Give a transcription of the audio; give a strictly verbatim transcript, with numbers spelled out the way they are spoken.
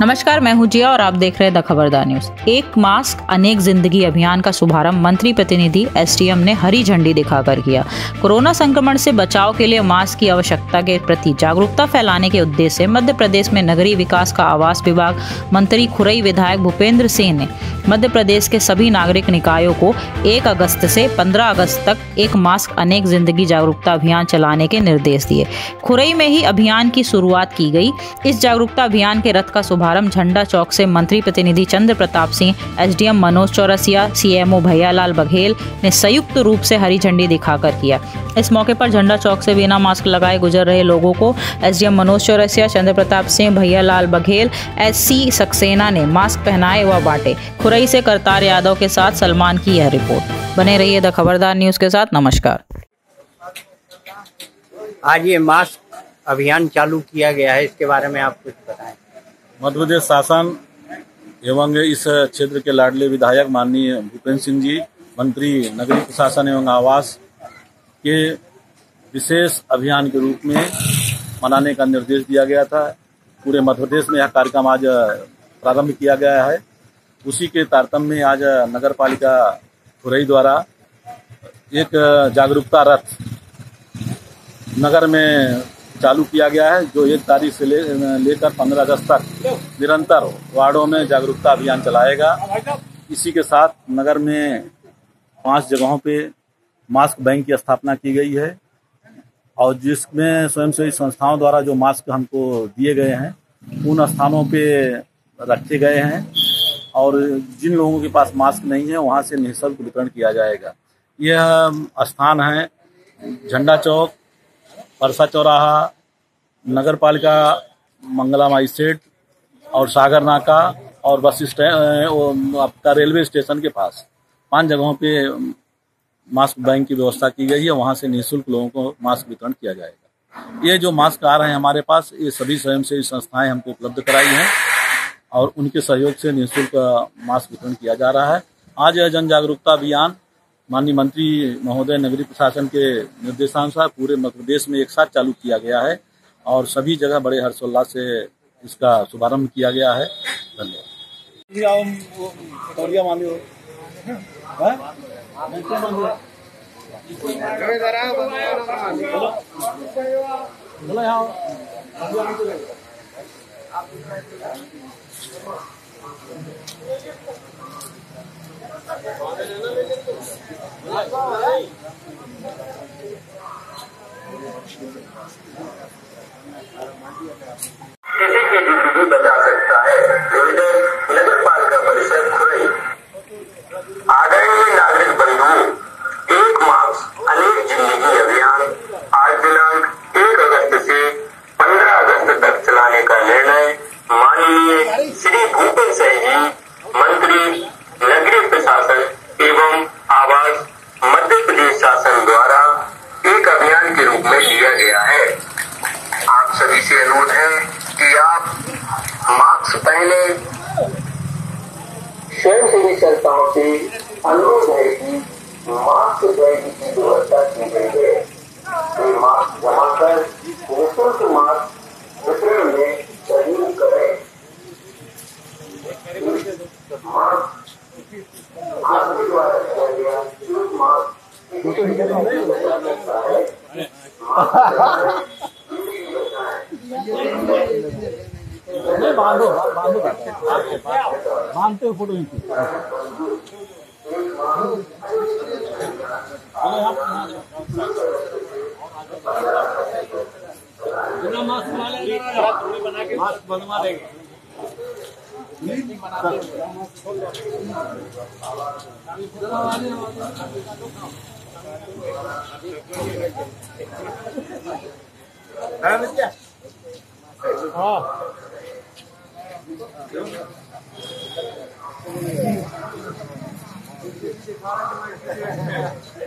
नमस्कार, मैं हूं जिया और आप देख रहे हैं द खबरदार न्यूज। एक मास्क अनेक जिंदगी अभियान का शुभारंभ मंत्री प्रतिनिधि एसडीएम ने हरी झंडी दिखाकर किया। कोरोना संक्रमण से बचाव के लिए मास्क की आवश्यकता के प्रति जागरूकता फैलाने के उद्देश्य से मध्य प्रदेश में नगरीय विकास का आवास विभाग मंत्री खुरई विधायक भूपेंद्र सिंह ने मध्य प्रदेश के सभी नागरिक निकायों को एक अगस्त से पंद्रह अगस्त तक एक मास्क अनेक जिंदगी जागरूकता अभियान चलाने के निर्देश दिए। खुरई में ही अभियान की शुरुआत की गई। इस जागरूकता अभियान के रथ का शुभारंभ झंडा चौक से मंत्री प्रतिनिधि चंद्र प्रताप सिंह, एसडीएम मनोज चौरसिया, सीएमओ भैयालाल बघेल ने संयुक्त रूप से हरी झंडी दिखाकर किया। इस मौके पर झंडा चौक से बिना मास्क लगाए गुजर रहे लोगों को एसडीएम मनोज चौरसिया, चंद्र प्रताप सिंह, भैयालाल बघेल, एससी सक्सेना ने मास्क पहनाए व बांटे। खुरई से करतार यादव के साथ सलमान की यह रिपोर्ट। बने रहिए द खबरदार न्यूज के साथ। नमस्कार। आज ये मास्क अभियान चालू किया गया है, इसके बारे में आप कुछ बताएं। मध्य प्रदेश शासन एवं इस क्षेत्र के लाडले विधायक माननीय भूपेंद्र सिंह जी, मंत्री नगरीय प्रशासन एवं आवास के विशेष अभियान के रूप में मनाने का निर्देश दिया गया था। पूरे मध्य प्रदेश में यह कार्यक्रम आज प्रारंभ किया गया है। उसी के तारतम्य में आज नगर पालिका खुरई द्वारा एक जागरूकता रथ नगर में चालू किया गया है, जो एक तारीख से ले, लेकर पंद्रह अगस्त तक निरंतर वार्डों में जागरूकता अभियान चलाएगा। इसी के साथ नगर में पांच जगहों पे मास्क बैंक की स्थापना की गई है और जिसमें स्वयंसेवी संस्थाओं द्वारा जो मास्क हमको दिए गए हैं उन स्थानों पे रखे गए हैं और जिन लोगों के पास मास्क नहीं है वहां से निःशुल्क वितरण किया जाएगा। यह स्थान है झंडा चौक, परसा चौराहा, नगर पालिका मंगला माइसेट और सागर नाका और बस स्टैंड आपका रेलवे स्टेशन के पास पांच जगहों पे मास्क बैंक की व्यवस्था की गई है। वहां से निःशुल्क लोगों को मास्क वितरण किया जाएगा। ये जो मास्क आ रहे हैं हमारे पास, ये सभी स्वयंसेवी संस्थाएं हमको उपलब्ध कराई हैं और उनके सहयोग से निःशुल्क मास्क वितरण किया जा रहा है। आज यह जन जागरूकता अभियान माननीय मंत्री महोदय नगरीय प्रशासन के निर्देशानुसार पूरे मध्य प्रदेश में एक साथ चालू किया गया है और सभी जगह बड़े हर्षोल्लास से इसका शुभारंभ किया गया है। किसी की जिंदगी बचा सकता है। नगर पालिका परिषद खुरई। आदरणीय नागरिक बंधुओं, एक मास्क अनेक जिंदगी अभियान आज दिनांक एक अगस्त से पंद्रह अगस्त तक चलाने का निर्णय माननीय श्री भूपेंद्र सिंह जी, मंत्री नगरीय प्रशासन एवं आवास मध्य प्रदेश शासन द्वारा एक अभियान के रूप में लिया गया है। आप सभी से अनुरोध है कि आप मास्क पहने। स्वयंसेवी संस्थाओं से अनुरोध है कि मास्क बैंक की व्यवस्था की गई है। ये मास्क जमा कर निःशुल्क मास्क वितरण में सहयोग करें। मास्क आपके द्वारा किया गया मास्क बांधो बांधो बांधते हो फोटो बिना मास्क बना के मास्क बनवा देंगे। हाँ